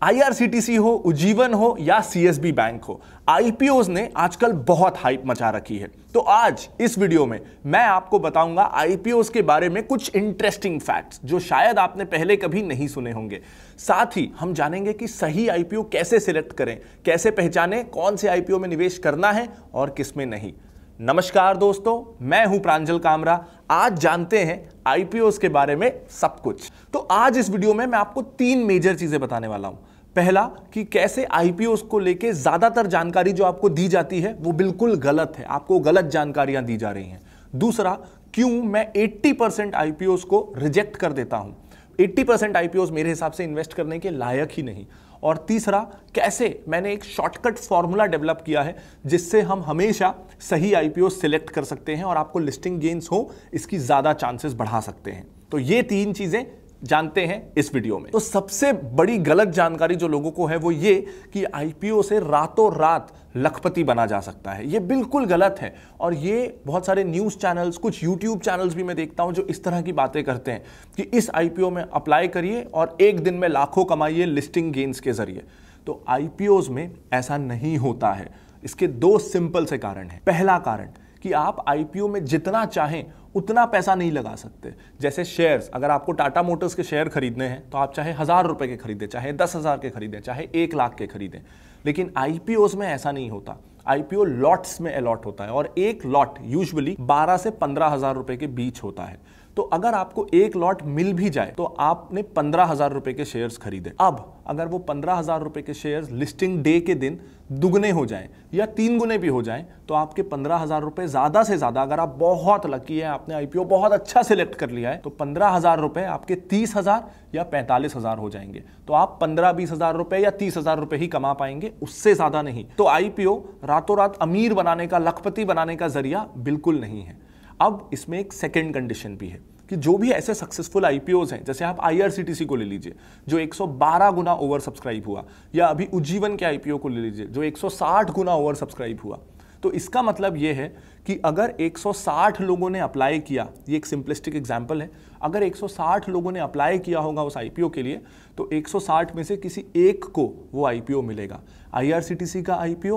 IRCTC हो, उज्जीवन हो या सीएसबी बैंक हो, आईपीओज ने आजकल बहुत हाइप मचा रखी है। तो आज इस वीडियो में मैं आपको बताऊंगा आईपीओज के बारे में कुछ इंटरेस्टिंग फैक्ट्स जो शायद आपने पहले कभी नहीं सुने होंगे। साथ ही हम जानेंगे कि सही आईपीओ कैसे सिलेक्ट करें, कैसे पहचानें कौन से आईपीओ में निवेश करना है और किस में नहीं। नमस्कार दोस्तों, मैं हूं प्रांजल कामरा। आज जानते हैं आईपीओज के बारे में सब कुछ। तो आज इस वीडियो में मैं आपको 3 मेजर चीजें बताने वाला हूं। पहला कि कैसे आईपीओज को लेके ज्यादातर जानकारी जो आपको दी जाती है वो बिल्कुल गलत है, आपको गलत जानकारियां दी जा रही हैं। दूसरा, क्यों मैं 80% आईपीओज को रिजेक्ट कर देता हूं। 80% आईपीओज मेरे हिसाब से इन्वेस्ट करने के लायक ही नहीं। और तीसरा, कैसे मैंने एक शॉर्टकट फॉर्मूला डेवलप किया है जिससे हम हमेशा सही आईपीओ सिलेक्ट कर सकते हैं और आपको लिस्टिंग गेन्स हो इसकी ज्यादा चांसेस बढ़ा सकते हैं। तो ये 3 चीजें जानते हैं इस वीडियो में। तो सबसे बड़ी गलत जानकारी जो लोगों को है वो ये कि आईपीओ से रातों रात लखपति बना जा सकता है। ये बिल्कुल गलत है और ये बहुत सारे न्यूज़ चैनल्स, कुछ यूट्यूब चैनल्स भी मैं देखता हूं जो इस तरह की बातें करते हैं कि इस आईपीओ में अप्लाई करिए और एक दिन में लाखों कमाइए लिस्टिंग गेन्स के जरिए। तो आईपीओज में ऐसा नहीं होता है। इसके 2 सिंपल से कारण हैं। पहला कारण कि आप आईपीओ में जितना चाहें उतना पैसा नहीं लगा सकते। जैसे शेयर्स, अगर आपको टाटा मोटर्स के शेयर खरीदने हैं तो आप चाहे 1000 रुपए के खरीदें, चाहे 10,000 के खरीदें, चाहे 1 लाख के खरीदें। लेकिन आईपीओज में ऐसा नहीं होता। आईपीओ लॉट्स में अलॉट होता है और एक लॉट यूजुअली 12 से 15,000 रुपए के बीच होता है। तो अगर आपको एक लॉट मिल भी जाए तो आपने 15,000 रुपए के शेयर्स खरीदे। अब अगर वो 15,000 रुपए के शेयर्स लिस्टिंग डे के दिन दुगने हो जाएं या 3 गुने भी हो जाएं तो आपके 15,000 रुपए ज्यादा से ज्यादा, अगर आप बहुत लकी हैं, आपने आईपीओ बहुत अच्छा सिलेक्ट कर लिया है, तो 15,000 रुपए आपके 30,000 या 45,000 हो जाएंगे। तो आप 15-20,000 रुपए या 30,000 रुपए ही कमा पाएंगे, उससे ज्यादा नहीं। तो आईपीओ रातों रात अमीर बनाने का, लखपति बनाने का जरिया बिल्कुल नहीं है। अब इसमें एक सेकंड कंडीशन भी है कि जो भी ऐसे सक्सेसफुल आईपीओज हैं, जैसे आप आईआरसीटीसी को ले लीजिए जो 112 गुना ओवर सब्सक्राइब हुआ, या अभी उज्जीवन के आईपीओ को ले लीजिए जो 160 गुना ओवर सब्सक्राइब हुआ। तो इसका मतलब यह है कि अगर 160 लोगों ने अप्लाई किया, ये एक सिंपलिस्टिक एग्जांपल है, अगर 160 लोगों ने अप्लाई किया होगा उस आईपीओ के लिए तो 160 में से किसी एक को वो आईपीओ मिलेगा। आईआरसीटीसी का आईपीओ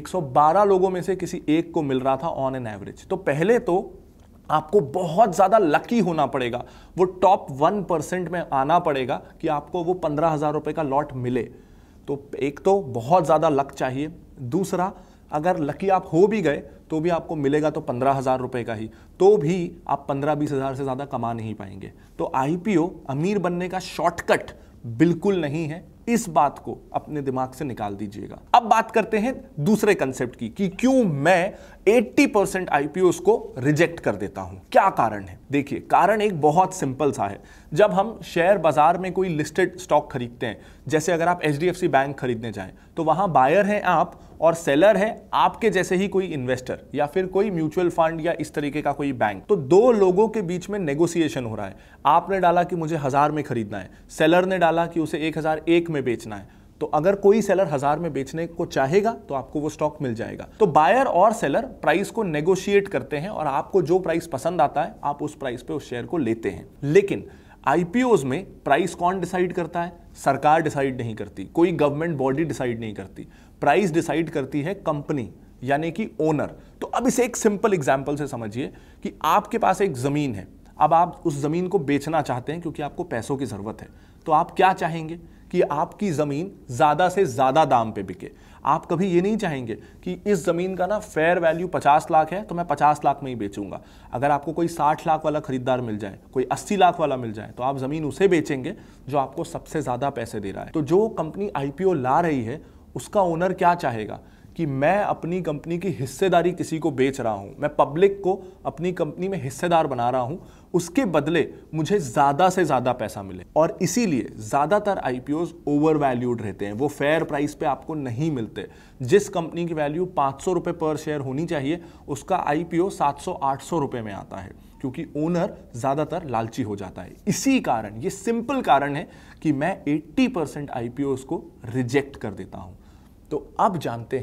112 लोगों में से किसी एक को मिल रहा था ऑन एन एवरेज। तो पहले तो आपको बहुत ज्यादा लकी होना पड़ेगा, वो टॉप 1% में आना पड़ेगा कि आपको वो 15,000 रुपए का लॉट मिले। तो एक तो बहुत ज्यादा लक चाहिए। दूसरा, अगर लकी आप हो भी गए तो भी आपको मिलेगा तो 15,000 रुपए का ही, तो भी आप 15-20 हजार से ज्यादा कमा नहीं पाएंगे। तो आईपीओ अमीर बनने का शॉर्टकट बिल्कुल नहीं है। इस बात को अपने दिमाग से निकाल दीजिएगा। अब बात करते हैं दूसरे कंसेप्ट की कि क्यों मैं 80% आईपीओस को रिजेक्ट कर देता हूं। क्या कारण है? देखिए, कारण एक बहुत सिंपल सा है। जब हम शेयर बाजार में कोई लिस्टेड स्टॉक खरीदते हैं, जैसे अगर आप एचडीएफसी बैंक खरीदने जाएं तो वहां बायर है आप और सेलर है आपके जैसे ही कोई इन्वेस्टर या फिर कोई म्यूचुअल फंड या इस तरीके का कोई बैंक। तो 2 लोगों के बीच में नेगोशिएशन हो रहा है। आपने डाला कि मुझे 1000 में खरीदना है, सेलर ने डाला कि उसे 1001 में बेचना है। तो अगर कोई सेलर 1000 में बेचने को चाहेगा तो आपको वो स्टॉक मिल जाएगा। तो बायर और सेलर प्राइस को नेगोशिएट करते हैं और आपको जो प्राइस पसंद आता है आप उस प्राइस पे उस शेयर को लेते हैं। लेकिन आईपीओज में प्राइस कौन डिसाइड करता है? सरकार डिसाइड नहीं करती, कोई गवर्नमेंट बॉडी डिसाइड नहीं करती। प्राइस डिसाइड करती है कंपनी, यानी कि ओनर। तो अब इसे एक सिंपल एग्जांपल से समझिए कि आपके पास एक जमीन है। अब आप उस जमीन को बेचना चाहते हैं क्योंकि आपको पैसों की जरूरत है। तो आप क्या चाहेंगे कि आपकी जमीन ज्यादा से ज्यादा दाम पे बिके। आप कभी ये नहीं चाहेंगे कि इस जमीन का ना फेयर वैल्यू 50 लाख है तो मैं 50 लाख में ही बेचूंगा। अगर आपको कोई 60 लाख वाला खरीदार मिल जाए, कोई 80 लाख वाला मिल जाए, तो आप जमीन उसे बेचेंगे जो आपको सबसे ज्यादा पैसे दे रहा है। तो जो कंपनी आईपीओ ला रही है उसका ओनर क्या चाहेगा कि मैं अपनी कंपनी की हिस्सेदारी किसी को बेच रहा हूं, मैं पब्लिक को अपनी कंपनी में हिस्सेदार बना रहा हूं, उसके बदले मुझे ज्यादा से ज्यादा पैसा मिले। और इसीलिए ज्यादातर आईपीओज ओवर वैल्यूड रहते हैं, वो फेयर प्राइस पे आपको नहीं मिलते। जिस कंपनी की वैल्यू 500 रुपए पर शेयर होनी चाहिए उसका आईपीओ 700-800 रुपए में आता है, क्योंकि ओनर ज्यादातर लालची हो जाता है। इसी कारण, ये सिंपल कारण है कि मैं 80% आईपीओज को रिजेक्ट कर देता हूं। तो अब जानते हैं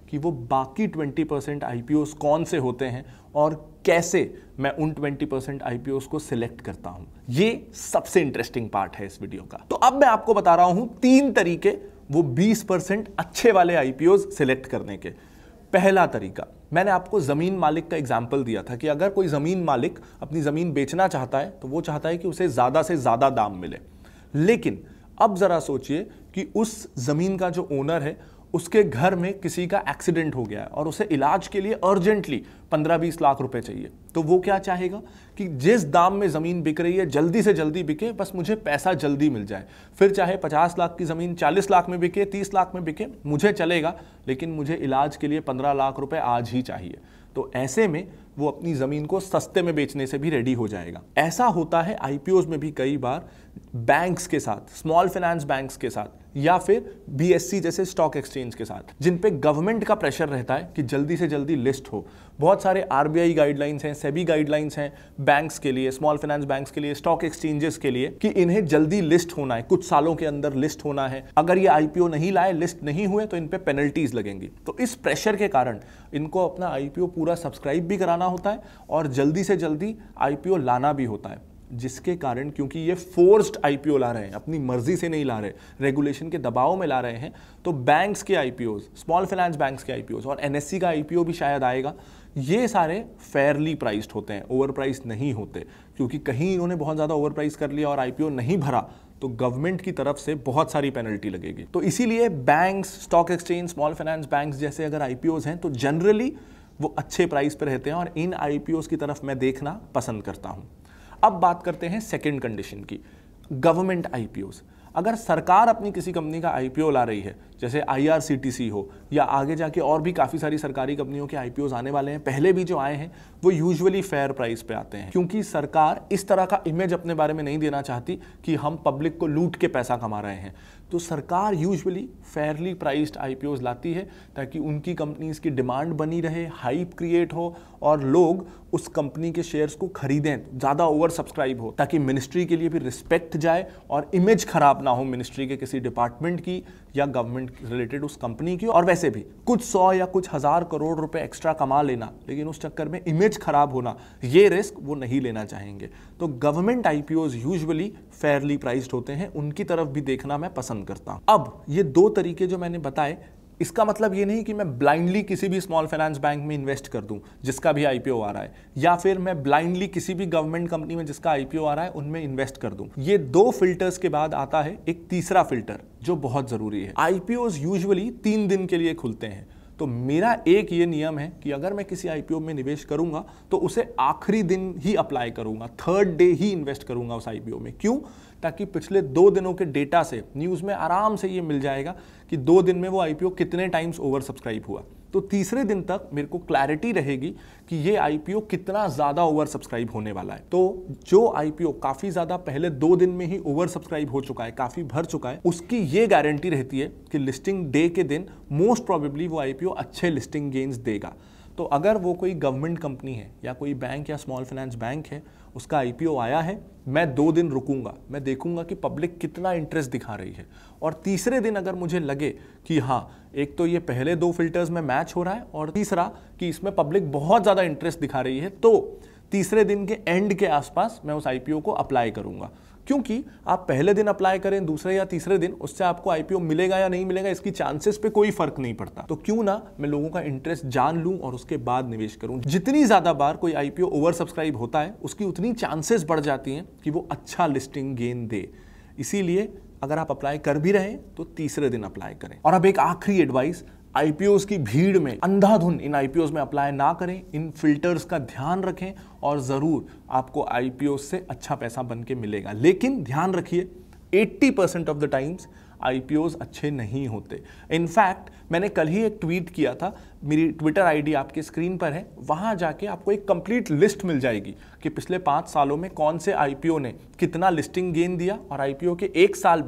कि वो बाकी 20% आईपीओस कौन से होते हैं और कैसे मैं उन 20% आईपीओस को सिलेक्ट करता हूं। ये सबसे इंटरेस्टिंग पार्ट है इस वीडियो का। तो अब मैं आपको बता रहा हूं 3 तरीके वो 20% अच्छे वाले आईपीओस सिलेक्ट करने के। पहला तरीका, मैंने आपको जमीन मालिक का एग्जाम्पल दिया था कि अगर कोई जमीन मालिक अपनी जमीन बेचना चाहता है तो वो चाहता है कि उसे ज्यादा से ज्यादा दाम मिले। लेकिन अब जरा सोचिए कि उस जमीन का जो ओनर है उसके घर में किसी का एक्सीडेंट हो गया है और उसे इलाज के लिए अर्जेंटली 15-20 लाख रुपए चाहिए। तो वो क्या चाहेगा कि जिस दाम में जमीन बिक रही है जल्दी से जल्दी बिके, बस मुझे पैसा जल्दी मिल जाए। फिर चाहे 50 लाख की जमीन 40 लाख में बिके, 30 लाख में बिके, मुझे चलेगा, लेकिन मुझे इलाज के लिए 15 लाख रुपए आज ही चाहिए। तो ऐसे में वो अपनी जमीन को सस्ते में बेचने से भी रेडी हो जाएगा। ऐसा होता है आईपीओस में भी कई बार बैंक्स के साथ, स्मॉल फाइनेंस बैंक्स के साथ, या फिर बीएससी जैसे स्टॉक एक्सचेंज के साथ, जिन पे गवर्नमेंट का प्रेशर रहता है कि जल्दी से जल्दी लिस्ट हो। बहुत सारे आरबीआई गाइडलाइंस हैं, सेबी गाइडलाइंस हैं बैंक्स के लिए, स्मॉल फाइनेंस बैंक्स के लिए, स्टॉक एक्सचेंजेस के लिए कि इन्हें जल्दी लिस्ट होना है, कुछ सालों के अंदर लिस्ट होना है। अगर ये आईपीओ नहीं लाए, लिस्ट नहीं हुए, तो इन पे पेनल्टीज लगेंगी। तो इस प्रेशर के कारण इनको अपना आईपीओ पूरा सब्सक्राइब भी कराना होता है और जल्दी से जल्दी आईपीओ लाना भी होता है, जिसके कारण, क्योंकि ये फोर्स्ड आईपीओ ला रहे हैं, अपनी मर्जी से नहीं ला रहे, रेगुलेशन के दबाव में ला रहे हैं, तो बैंक्स के आईपीओस, स्मॉल फाइनेंस बैंक्स के आईपीओस और एनएससी का आईपीओ भी शायद आएगा, ये सारे फेयरली प्राइस्ड होते हैं, ओवर प्राइस नहीं होते। क्योंकि कहीं इन्होंने बहुत ज़्यादा ओवर प्राइस कर लिया और आईपीओ नहीं भरा तो गवर्नमेंट की तरफ से बहुत सारी पेनल्टी लगेगी। तो इसीलिए banks, stock exchange, small finance banks जैसे अगर आईपीओस हैं तो जनरली वो अच्छे प्राइस पर रहते हैं और इन आईपीओस की तरफ मैं देखना पसंद करता हूं। अब बात करते हैं सेकंड कंडीशन की, गवर्नमेंट आईपीओस। अगर सरकार अपनी किसी कंपनी का आईपीओ ला रही है, जैसे आईआरसीटीसी हो या आगे जाके और भी काफ़ी सारी सरकारी कंपनियों के आईपीओस आने वाले हैं, पहले भी जो आए हैं वो यूजुअली फेयर प्राइस पे आते हैं, क्योंकि सरकार इस तरह का इमेज अपने बारे में नहीं देना चाहती कि हम पब्लिक को लूट के पैसा कमा रहे हैं। तो सरकार यूजुअली फेयरली प्राइस्ड आईपीओस लाती है ताकि उनकी कंपनीज की डिमांड बनी रहे, हाइप क्रिएट हो और लोग उस कंपनी के शेयर्स को खरीदें, ज़्यादा ओवर सब्सक्राइब हो, ताकि मिनिस्ट्री के लिए भी रिस्पेक्ट जाए और इमेज खराब ना हो मिनिस्ट्री के किसी डिपार्टमेंट की या गवर्नमेंट रिलेटेड उस कंपनी की। और वैसे भी कुछ 100 या कुछ 1000 करोड़ रुपए एक्स्ट्रा कमा लेना, लेकिन उस चक्कर में इमेज खराब होना, ये रिस्क वो नहीं लेना चाहेंगे। तो government IPOs usually fairly priced होते हैं, उनकी तरफ भी देखना मैं पसंद करता हूं। अब ये 2 तरीके जो मैंने बताए, इसका मतलब ये नहीं कि मैं ब्लाइंडली किसी भी स्मॉल फाइनेंस बैंक में इन्वेस्ट कर दूं जिसका भी आईपीओ आ रहा है, या फिर मैं ब्लाइंडली किसी भी गवर्नमेंट कंपनी में जिसका आईपीओ आ रहा है उनमें इन्वेस्ट कर दूं। ये 2 फिल्टर्स के बाद आता है एक तीसरा फिल्टर जो बहुत जरूरी है। आईपीओस यूजुअली 3 दिन के लिए खुलते हैं, तो मेरा एक ये नियम है कि अगर मैं किसी आईपीओ में निवेश करूंगा तो उसे आखिरी दिन ही अप्लाई करूंगा, 3rd डे ही इन्वेस्ट करूंगा उस आईपीओ में। क्यों? ताकि पिछले 2 दिनों के डेटा से न्यूज़ में आराम से ये मिल जाएगा कि 2 दिन में वो आईपीओ कितने टाइम्स ओवर सब्सक्राइब हुआ। तो तीसरे दिन तक मेरे को क्लैरिटी रहेगी कि ये आईपीओ कितना ज़्यादा ओवर सब्सक्राइब होने वाला है। तो जो आईपीओ काफ़ी ज़्यादा पहले 2 दिन में ही ओवर सब्सक्राइब हो चुका है, काफ़ी भर चुका है, उसकी ये गारंटी रहती है कि लिस्टिंग डे के दिन मोस्ट प्रोबेबली वो आईपीओ अच्छे लिस्टिंग गेन्स देगा। तो अगर वो कोई गवर्नमेंट कंपनी है या कोई बैंक या स्मॉल फाइनेंस बैंक है, उसका आईपीओ आया है, मैं 2 दिन रुकूंगा, मैं देखूंगा कि पब्लिक कितना इंटरेस्ट दिखा रही है। और तीसरे दिन अगर मुझे लगे कि हाँ, एक तो ये पहले 2 फिल्टर्स में मैच हो रहा है और तीसरा कि इसमें पब्लिक बहुत ज़्यादा इंटरेस्ट दिखा रही है, तो तीसरे दिन के एंड के आसपास मैं उस आईपीओ को अप्लाई करूंगा। क्योंकि आप पहले दिन अप्लाई करें, दूसरे या तीसरे दिन, उससे आपको आईपीओ मिलेगा या नहीं मिलेगा इसकी चांसेस पे कोई फर्क नहीं पड़ता। तो क्यों ना मैं लोगों का इंटरेस्ट जान लूं और उसके बाद निवेश करूं। जितनी ज्यादा बार कोई आईपीओ ओवर सब्सक्राइब होता है उसकी उतनी चांसेस बढ़ जाती हैं कि वो अच्छा लिस्टिंग गेन दे। इसीलिए अगर आप अप्लाई कर भी रहे तो तीसरे दिन अप्लाई करें। और अब एक आखिरी एडवाइस, आईपीओस की भीड़ में अंधाधुन इन आईपीओस में अप्लाई ना करें, इन फिल्टर्स का ध्यान रखें और जरूर आपको आईपीओस से अच्छा पैसा बन के मिलेगा। लेकिन ध्यान रखिए 80% ऑफ द टाइम्स आईपीओस अच्छे नहीं होते। इनफैक्ट मैंने कल ही एक ट्वीट किया था, मेरी ट्विटर आईडी आपके स्क्रीन पर है, वहां जाके आपको एक कंप्लीट लिस्ट मिल जाएगी कि पिछले 5 सालों में कौन से आईपीओ ने कितना लिस्टिंग गेन दिया और आईपीओ के 1 साल बाद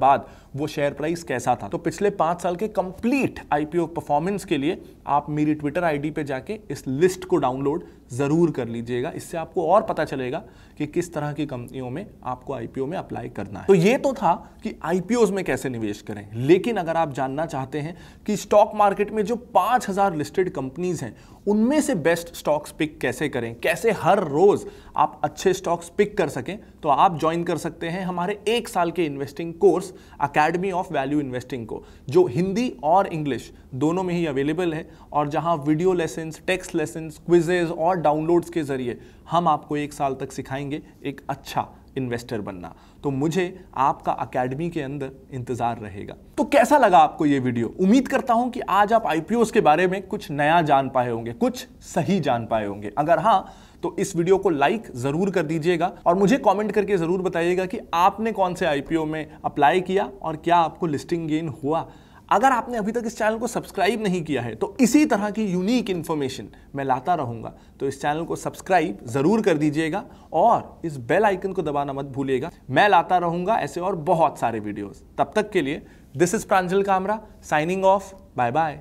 वो शेयर प्राइस कैसा था। तो पिछले 5 साल के कंप्लीट आईपीओ परफॉर्मेंस के लिए आप मेरी ट्विटर आईडी पे जाके इस लिस्ट को डाउनलोड जरूर कर लीजिएगा। इससे आपको और पता चलेगा कि किस तरह की कंपनियों में आपको आईपीओ में अप्लाई करना है। तो ये तो था कि आईपीओज में कैसे निवेश करें, लेकिन अगर आप जानना चाहते हैं कि स्टॉक मार्केट में जो 5000 लिस्टेड कंपनीज हैं उनमें से बेस्ट स्टॉक्स पिक कैसे करें, कैसे हर रोज आप अच्छे स्टॉक्स पिक कर सकें, तो आप ज्वाइन कर सकते हैं हमारे 1 साल के investing course academy of value investing को, जो हिंदी और इंग्लिश दोनों में ही अवेलेबल है और जहां video lessons, text lessons, quizzes और डाउनलोड्स के जरिए हम आपको 1 साल तक सिखाएंगे एक अच्छा इन्वेस्टर बनना। तो मुझे आपका अकेडमी के अंदर इंतजार रहेगा। तो कैसा लगा आपको ये वीडियो? उम्मीद करता हूं कि आज आप आईपीओस के बारे में कुछ नया जान पाए होंगे, कुछ सही जान पाए होंगे। अगर हां तो इस वीडियो को लाइक जरूर कर दीजिएगा और मुझे कमेंट करके जरूर बताइएगा कि आपने कौन से आईपीओ में अप्लाई किया और क्या आपको लिस्टिंग गेन हुआ। अगर आपने अभी तक इस चैनल को सब्सक्राइब नहीं किया है तो इसी तरह की यूनिक इन्फॉर्मेशन मैं लाता रहूंगा, तो इस चैनल को सब्सक्राइब जरूर कर दीजिएगा और इस बेल आइकन को दबाना मत भूलिएगा। मैं लाता रहूंगा ऐसे और बहुत सारे वीडियोस। तब तक के लिए this is Pranjal Kamra signing off. Bye bye.